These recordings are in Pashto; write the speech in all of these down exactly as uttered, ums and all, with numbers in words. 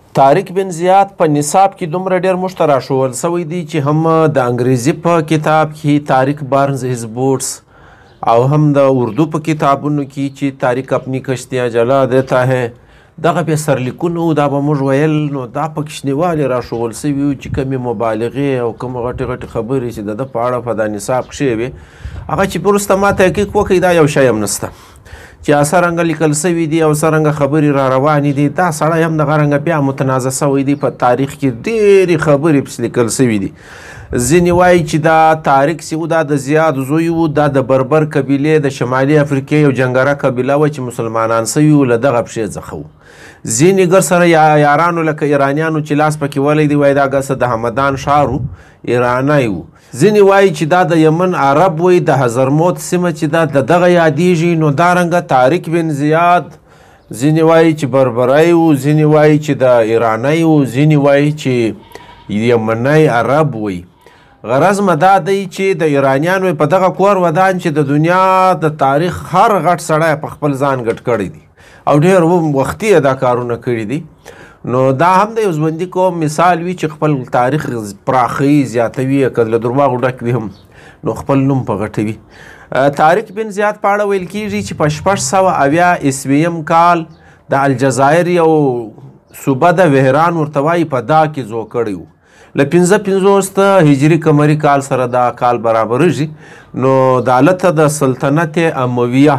طارق بن زیاد په نصاب کې دومره ډېر موږ ته راښوول سوی دی چې هم د انګریزي په کتاب کې طارق بارنز هیز بوټس او هم د اردو په کتابونو کې چې طارق اپنی کشتیاں جلا دیتا ہے دغه بیا سرلیکونه دا به موږ ویل نو دا په کوچنیوالې راښوول سوي وو چې کومې مبالغې او کوم غټې غټې خبرې چې د ده په اړه په دا نصاب کښې وې هغه چې وروسته ما تحقیق وکړئ دا یو شی هم نشته چې څرنګه لیکل سوي دي او څرنګه خبرې را روانې دي دا سړی هم دغه رنګه بیا متنازع سوی دی په تاریخ کې ډېرې خبرې پسې لیکل سوي دي ځینې وایي چې دا طارق چې و دا د زیاد زوی و دا د بربر قبیلې د شمالي افریقې یو جنګره قبیله وه چې مسلمانان سوي وو له دغه پښې څخه وو ځینې ګر سره یا یارانو لکه ایرانیانو چې لاس پکې ولی دی وایي دا ګسه د همدان ښار و ایرانی و ځینې وایي چې دا د یمن عرب وی د حضرموت سیمه چې دا د دغه یادیږي نو دا رنګه طارق بن زیاد ځینې وایي چې بربری و ځینې وایي چې د ایرانی و ځینې وایي چې یمنی عرب وی غرض مه دا دی چې د ایرانیانو په دغه کور ودان چې د دنیا د تاریخ هر غټ سړی په خپل ځان ګډ کړی دی او ډېر وختي یې دا کارونه کړي دي نو دا هم د یو ژوندي قوم مثال وي چې خپل تاریخ پراخوي زیاتوي که له درواغو ډک وي هم نو خپل نوم په غټوي طارق بن زیاد په اړه ویل کېږي چې په شپږ سوه اویا عیسویم کال د الجزایر یو صوبه د وهران ورته وایي په دا کې زو کړی و له پنځه پنځوس هجري قمري کال سره دا کال برابرېږي نو د هلته د سلطنت امویه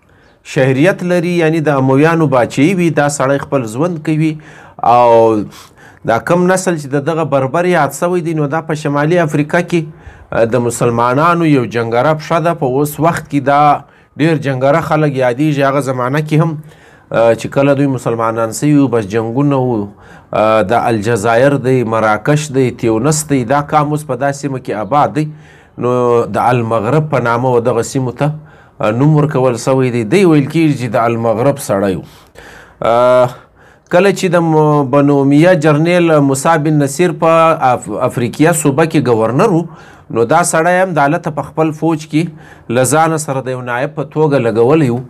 شهریت لري یعنی د امویانو باچهي وي دا سړی خپل ژوند کوي او دا کم نسل چې د دغه بربر یاد سوی دی نو دا په شمالي افریقا کې د مسلمانانو یو جنګره پښه ده په اوس وخت کې دا ډېر جنګره خلک یادېږي هغه زمانه کې هم چې کله دوی مسلمانان سوي وو بس جنګونه وو د الجزایر دی مراکش دی تیونس دی دا کام اوس په دا سیمه کې آباد دی نو د المغرب په نامه و دغه سیمو ته نوم ورکول سوی دی دی ویل کېږي چې د المغرب سړی و کله چې د بنو امیه جرنیل موسی بن نصیر په افریقیه صوبه کې ګورنر و نو دا سړی هم د هلته په خپل فوج کې له ځانه سره د یو نایب په توګه لګولی و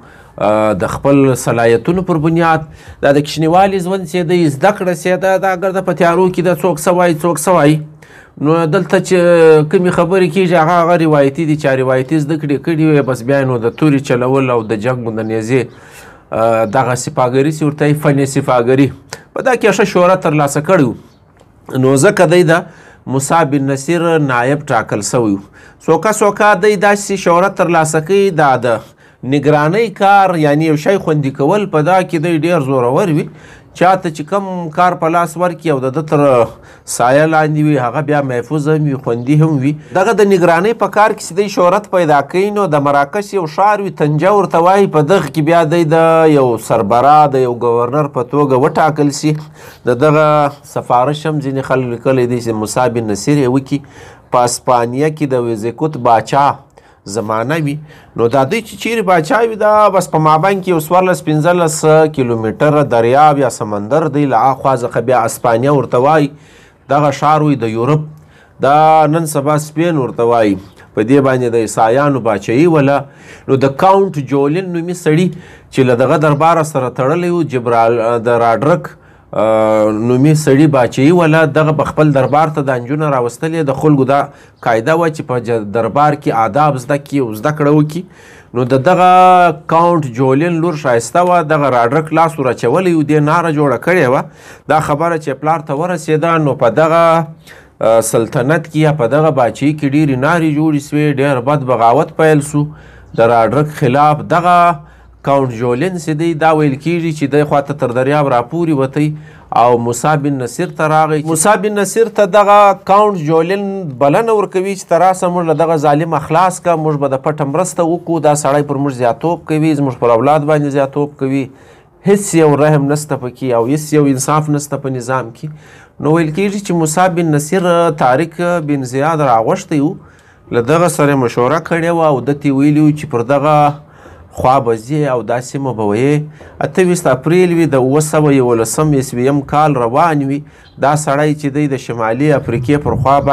د خپل صلاحیتونو پر بنیاد دا د کوچنیوالي ژوند چې دی زده کړه چې دا دا ګرده په تیارو کې د څوک څه وایي څوک څه وایي نو دلته چې کومې خبرې کېږي هغه هغه روایتي دي چې روایتي زده کړې کړي وي بس بیا نو د تورې چلول او د جنګ د نیزې دغه سپاګري چې ورته وایي فن سپاګري په دا کې ښه شهرت ترلاسه کړی و نو ځکه دی د موسی بن نصیر نایب ټاکل سوی و څوکه څوکه دی داسې شهرت ترلاسه کوي دا د نگرانی کار یعنی یو شی خوندي کول په دا کې دی ډېر زورور وي چاته چې کم کار په لاس ورکړي او د ده تر سایه لاندې وي هغه بیا محفوظ هم وي خوندي هم وي دغه د نگرانی په کار کې چې دی شهرت پیدا کوي نو د مراکش یو ښار وي طنجه ورته وایي په دغه کې بیا دی د یو سربراه د یو ګورنر په توګه وټاکل سي د دغه سفارش هم ځینې خلک لیکلی دی چې موسی بن نصیر یې وکړي په اسپانیه کې د ویزیکوت باچا زمانه وي نو دا دوی چې چیرې باچا وي دا بس په مابین کې یو څوارلس پنځلس کیلومیټره دریاب یا سمندر دی له هاخوا څخه بیا اسپانیه ورته وایي دغه ښار وي د یورپ دا نن سبا سپین ورته وایي په دې باندې د عیسایانو باچهي وله نو د کاونټ جولین نومي سړي چې له دغه درباره سره تړلی و جبرال د راډرک نومي سړي باچهي وله دغه په خپل دربار ته دا نجونه راوستلې د خلکو دا قاعده وه چې په دربار کې آداب زده کړي او زده کړه وکړي نو د دغه کاونټ جولین لور ښایسته وه دغه راډرک لاس ور اچولی و دې ناره جوړه کړې وه دا خبره چې پلار ته ورسېده نو په دغه سلطنت کې یا په دغه باچهي کې ډېرې نارې جوړې سوې ډېر بد بغاوت پیل سو د راډرک خلاف دغه کاونټ جولین چې دی دا ویل کېږي چې دی خواته تر دریاب راپورې وتی او موسی بن نصیر ته راغی موسی بن نصیر ته دغه کاونټ جولین بلنه ورکوي چې ته راسه موږ له دغه ظالم خلاص که موږ به د پټه مرسته وکړو دا سړی پر موږ زیاتوب کوي زموږ پر اولاد باندې زیاتوب کوي هیڅ یو رحم نسته پکې او هیڅ یو انصاف نسته په نظام کې نو ویل کېږي چې موسی بن نصیر طارق بن زیاد راغوښتی و له دغه سره مشوره کړې وه او ده ته ویلي و چې پر دغه خوا به ځې او دا سیمه به ویې اته اپریل وي د اوه سوه یولسم عیسویم کال روان وي دا سړی چې دی د شمالي افریقې پر خوا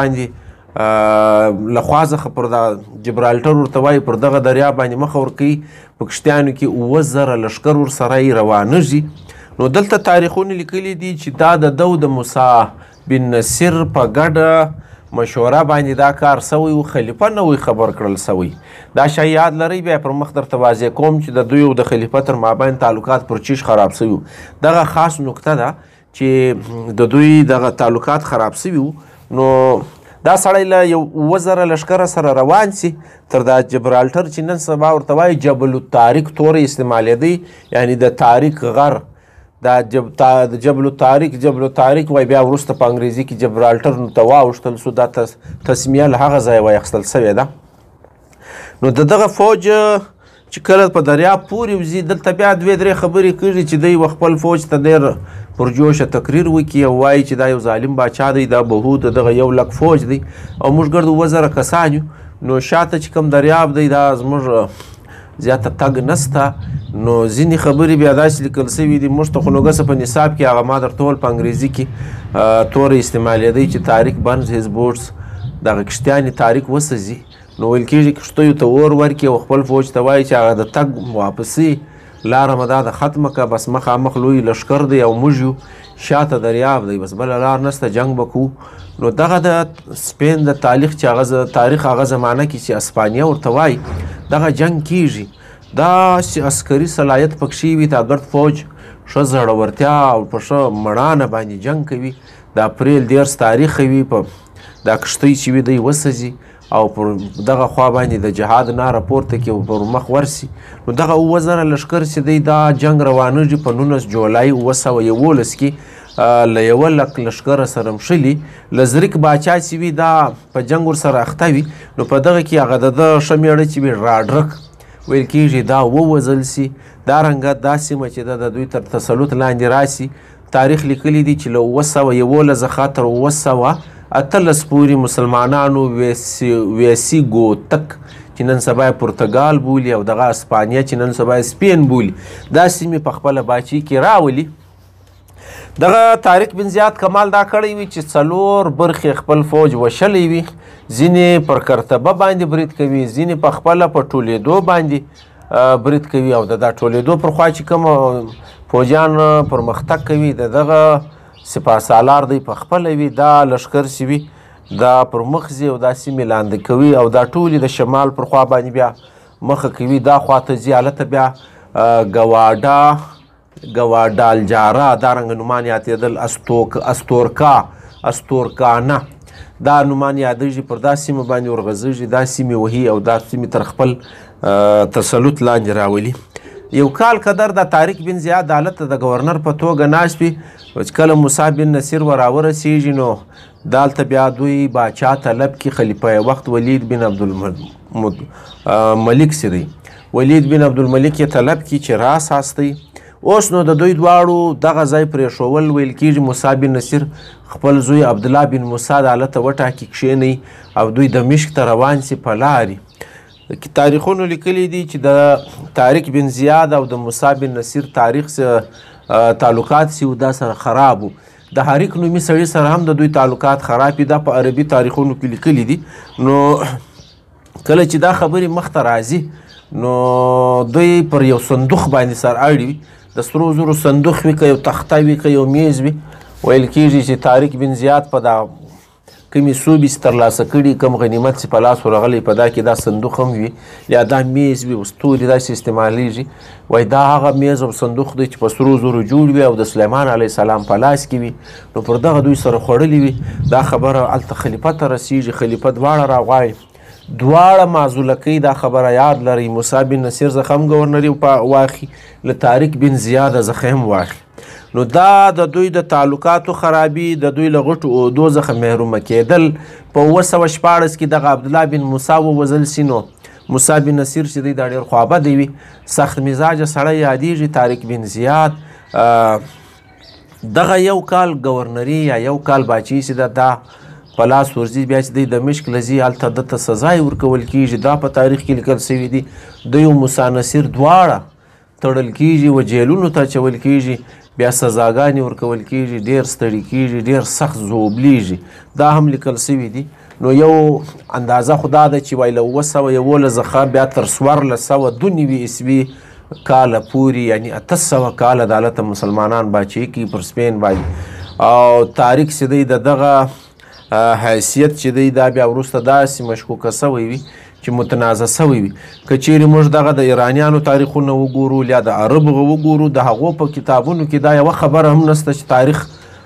باندې له خوا څخه پر دا جبرالټر ورته وایي پر دغه دریاب باندې مخه ورکوي په کښتیانو کې اوه زره لښکر ورسره یې روانېږي نو دلته تاریخونه لیکلي دي چې دا د ده د موسی بن نصیر په ګډه مشوره باندې دا کار سوی و، خلیفه نه وی خبر کړل سوی. دا شی یاد لرئ، بیا پر مخ درته واضح کوم چې د دوی او د خلیفه تر مابین تعلقات پر چیش خراب سوي وو. دغه خاص نکته ده چې د دوی دغه تعلقات خراب سوي وو. نو دا سړی له یو اووه زره لښکره سره روان سي تر دا جبرالټر چې نن سبا ورته وایي جبل الطارق توری استعمالېدی، یعنی د طارق غر. دا جب تا د جبل الطارق جبل الطارق وای، بیا وروسته په انګریزي کې جبرالټر نو ته واوښتل سو. دا تسمیه له هغه ځایه وایخیستل سوې ده. نو د دغه فوج چې کله په دریاب پورې وځي، دلته بیا دوې درې خبرې کېږي چې دی خپل فوج ته ډېر پرجوشه تقریر وکړي او وایي چې دا یو ظالم باچا دی، دا بهو د دغه یو لک فوج دی او موږ ګرد اووه زره کسان یو. نو شاته چې کوم دریاب دی دا زموږ زیاته تګ نسته. نو ځینې خبرې بیا داسې لیکل سوي دي، موږ ته خو نو ګسه په نصاب کې هغه ما درته وویل په انګریزي کې توری استعمالېدی چې تاریک برنز هیز بوټس، دغه کښتیانې تاریک وسوځي. نو ویل کېږي کښتیو ته اور ورکړي او خپل فوج ته وایي چې هغه د تګ واپسي لاره مه دا د ختمه که، بس مخامخ لوی لښکر دی او موږ یو شاته دریاب دی، بس بله لار نسته، جنګ به کوو. نو دغه د سپین د تاریخ چې هغه تاریخ هغه زمانه کې چې اسپانیه ورته وایي دغه جنګ کېږي. داسې عسکري صلاحیت پکښې وي، دا ګرد فوج ښه زړورتیا او په ښه مړانه باندې جنګ کوي. د اپریل دیرس تاریخ وي، په دا کښتۍ چې وي دی وسوځي او پر دغه خوا باندې د جهاد ناره پورته کړي او پر مخ ورسي. نو دغه اووه زره لښکر چې دی دا جنګ روانېږي په نولس جولای اووه سوه یولس کې له یوه لک لښکره سره مښلي. لزریک باچا چې وي دا په جنګ ورسره اخته وي. نو په دغه کې هغه د ده ښه مېړه چې وي راډرک ویل کېږي دا ووژل سي. دارنګه دا سیمه چې ده د دوی تر تسلط لاندې راسي. تاریخ لیکلی دی چې له اووه سوه یولس څخه تر اووه سوه اتلس پورې مسلمانانو ویسیګو تک چې نن سبا یې پرتګال بولي او دغه اسپانیه چې نن سبا یې سپین بولي، دا سیمې په خپله باچي کې راولي. دغه طارق بن زیاد کمال دا کړی وي چې څلور برخې خپل فوج وشلی وي، ځینې پر کرتبه باندې برید کوي، ځینې په خپله په ټولېدو باندې برید کوي او د دا ټولېدو پر خوا چې کوم فوجیان پرمختګ کوي د دغه سپاه سالار دی په خپله وي. دا لښکر چې وي دا پر مخ ځي او دا سیمې لاندې کوي او دا ټولې د شمال پر خوا باندې بیا مخه کوي. دا خواته ځي هلته بیا ګواډا ګواډالجارا دارنګه نومان یادېدل، استوک استورکا استورکانه دا نومان یادېږي، پر دا سیمه باندې ورغځېږي، دا سیمې وهي او دا سیمې تر خپل تسلط لاندې راولي. یو کال قدر دا طارق بن زیاد هلته د ګورنر په توګه ناست وي. کله موسی بن نصیر ور راورسېږي نو دالته بیا دوی باچا طلب کې خلیفه وخت ولید بن عبدالملک چې دی، ولید بن عبدالملک یې طلب کې چې راساستی. اوس نو د دوی دواړو دغه ځای پرېښول. ویل کېږي موسی بن نصیر خپل زوی عبدالله بن موسی د هلته وټاکي کښېنوي او دوی دمشق ته روان سي په لارې. تاریخونو لیکلی دي چې د طارق بن زیاد او د موسی بن نصیر تاریخ تعلقات سي دا سره خراب وو. د حریک نومي سړي سره هم د دوی تعلقات خراب دي، دا په عربي تاریخونو کې لیکلي دي. نو کله چې دا خبرې مخته راځي نو دوی پر یو صندوق باندې سر اړي وي، د سرو زرو صندوق وي که یو تخته وي که یو میز وي. ویل کېږي چې طارق بن زیاد په دا کومې سوبې چې ترلاسه کړي، کوم غنیمت چې په لاس ورغلی په دا کې دا صندوق هم وي یا دا میز وي، اوس تورې داسې استعمالیږي. وایي دا هغه میز او صندوق دی چې په سرو زرو جوړ وي او د سلیمان علیه السلام په لاس کې وي. نو پر دغه دوی سره خوړلي وي. دا خبره هلته خلیفه ته رسېږي، خلیفه دواړه راغواړي، دواړه معزوله کوي. دا خبره یاد لرئ، موسی بن نصیر څخه هم ګورنري واخلي، له طارق بن زیاد څخه هم واخلي. نو دا د دوی د تعلقاتو خرابي، د دوی له غټو عهدو څخه محرومه کېدل. په اووه سوه شپاړس کې دغه عبدالله بن موسی ووژل سي. نو موسی بن نصیر چې دی دا ډېر خوابدی وي، سخت مزاجه سړی یادېږي. طارق بن زیاد دغه یو کال ګورنري یا یو کال باچي چې ده دا په لاس ورځي، بیا چې دی دمشق له ځي هلته دته سزا یې ورکول کېږي. دا په تاریخ کې لیکل سوي دي. دوی او موسی نصیر دواړه تړل کېږي و جیلونو ته اچول کېږي، بیا سزاګانې ورکول کېږي، ډېر ستړي کېږي، ډېر سخت ځوبلیږي. دا هم لیکل سوي دي. نو یو اندازه خو دا ده چې وایي له اووه سوه یولس څخه بیا تر څوارلس سوه دوه نوي عیسوي کاله پورې یعنی اته سوه کاله د هلته مسلمانان باچهي کوي پر سپین باندې او تاریخ چې دی د دغه حیثیت چې دی دا بیا وروسته داسې مشکوکه سوی وي چې متنازع سوی وي که چیرې موږ دغه د ایرانیانو تاریخونه وګورو یا د عربو وګورو د هغو په کتابونو کې دا یوه خبره هم نشته چې تاریخ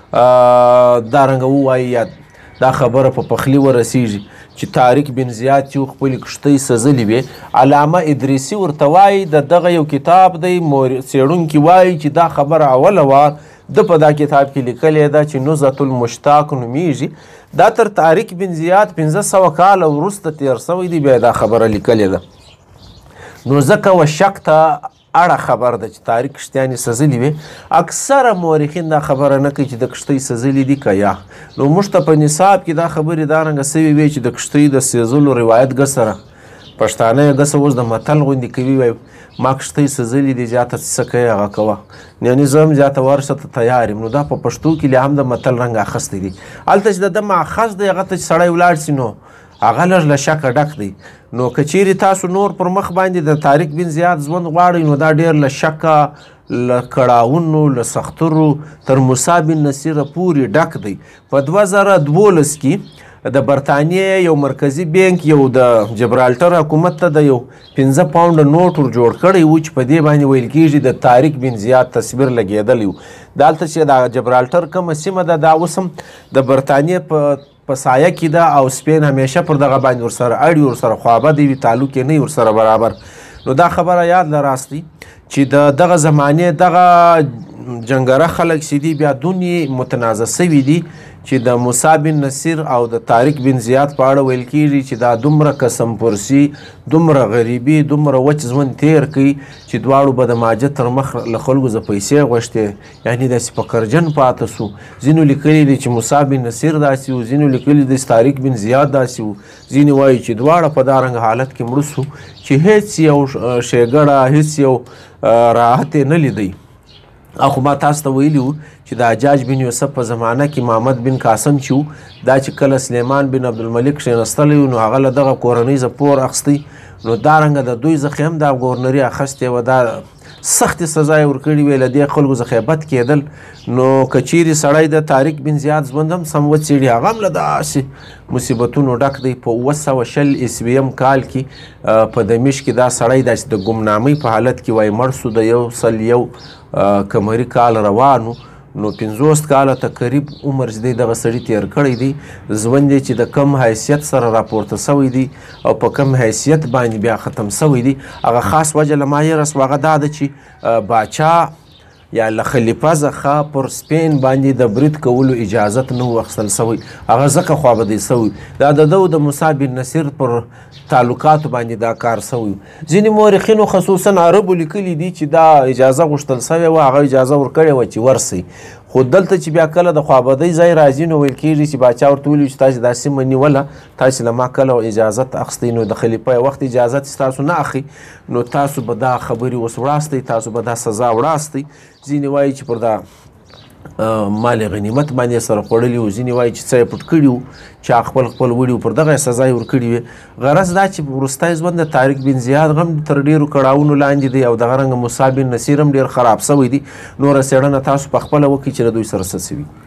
دا رنګه ووایي یا دا خبره په پخلي ورسیږي چې طارق بن زیاد چې خپلې کښتۍ سزلې وې علامه ادریسي ورته وایي د دغه یو کتاب دی څېړونکي وایي چې دا خبره اوله وار د په دا کتاب کې لیکلې ده چې نزهة المشتاق نومیږي دا تر طارق بن زیاد پنځه سوه کاله وروسته تېر سوی دی بیا دا خبره لیکلې ده نو ځکه و شک ته اړه خبر ده چې طارق کښتیانې سزلې وې اکثره مورخین دا خبره نه کوي چې د کښتۍ سزلې دي که یا نو موږ ته په نصاب کې دا خبرې دا رنګه سوي وې چې د کښتۍ د سیزلو روایت ګسره پښتانه یې ګسه اوس د متل غوندې کوي وایي ما کښتۍ سزلې دي زیاته څه کوې هغه کوه یعنې زه هم زیاته ورشه ته تیار یم نو دا په پښتو کې لا هم د متل رنګ اخیستی دي هلته چې د ده ماخذ دی هغه ته چې سړی ولاړ سي نو هغه لږ له شکه ډک دی نو که چیرې تاسو نور پر مخ باندې د طارق بن زیاد ژوند غواړئ نو دا ډېر له شکه له کړاوونو له سخترو تر موسی بن نصیره پورې ډک دی په دوه زره دولس کې د برطانیې یو مرکزي بینک یو د جبرالټر حکومت ته د یو پنځه پاونډه نوټ ور جوړ کړی و چې په دې باندې ویل کېږي د طارق بن زیاد تصویر لګېدلی و دلته چې د جبرالټر کومه سیمه ده دا اوس هم د برطانیې په په سایه کې ده او سپین همیشه پر دغه باندې ورسره اړ ورسره خوابدی وي تعلق یې نه ورسره برابر نو دا خبره یاد له راستي چې د دغه زمانې دغه جنګره خلک چې دي بیا دونې متنازع سوي دي چې د موسی بن نصیر او د طارق بن زیاد په اړه ویل کېږي چې دا دومره قسم پرسي دومره غریبي دومره وچ ژوند تیر کوي چې دواړو به د ماجه تر مخ له خلکو زه پیسې غوښتې یعنې داسې په کرجن پاته سو ځینو لیکلي دي چې موسی بن نصیر داسې و ځینو لیکلي دي چې طارق بن زیاد داسې و ځینې وایي چې دواړه په دا رنګ حالت کې مړه سو چې هیڅ یو ښېګړه هیڅ یو راحت یې نه لیدی او خو ما تاسو ته ویلي وو چې د حجاج بن یوسف په زمانه کې محمد بن قاسم چې و دا چې کله سلیمان بن عبدالملک کښېنستلی و نو هغه له دغه کورنۍ زه پور اخیستی نو دا رنګه د دوی څخه هم دا ګورنري اخیستې وه دا سختې سزا یې ورکړې وې له دې خلکو څخه بد کېدل نو که چیرې سړی د طارق بن زیاد ژوند هم سم وڅېړي هغه هم له داسې مصیبتونو ډک دی په اوه سوه شل عیسویم کال کې په دمشق کې دا سړی داسې د ګمنامۍ په حالت کې وایي مړ سو د یو سل یو قمري کال روانو نو پنځوس کاله تقریب عمر چې دی دغه سړي تیر کړی دی ژوند یې چې د کم حیثیت سره راپورته سوی دی او په کم حیثیت باندې بیا ختم سوی دی هغه خاص وجه له ما یې رسو هغه دا ده چې باچا یا له خلیفه څخه پر سپین باندې د برید کولو اجازت نه و اخیستل سوی هغه ځکه خوابدی سوی دا د ده د موسی بن نصیر پر تعلقاتو باندې دا کار سوی ځینې مورخینو خصوصا عربو لیکلي دي چې دا اجازه غوښتل سوې وه هغه اجازه ورکړې وه چې ورسئ خو دلته چې بیا کله د خوابدۍ ځای راځي نو ویل کېږي چې باچا ورته ویلي چې تاسې دا سیمه نیوله تاسې له ما کله اجازت اخیستی نو د خلیفه وخت اجازت چې تاسو نه اخلي نو تاسو به دا خبرې اوس وړاستئ تاسو به دا سزا وړاستئ ځینې وایي چې پر دا مال غنیمت باندې سره خوړلي وو ځینې وایي چې څه یې پټ کړي وو چا خپل خپل وړي وو پر دغه سزا یې ورکړي وې غرض دا چې وروستی ژوند د طارق بن زیاد هم تر ډېرو کړاوونو لاندې دی او دغه رنګه موسی بن نصیر هم ډېر خراب سوی دی نوره څېړنه تاسو په خپله وکړئ چې له دوی سره څه سوي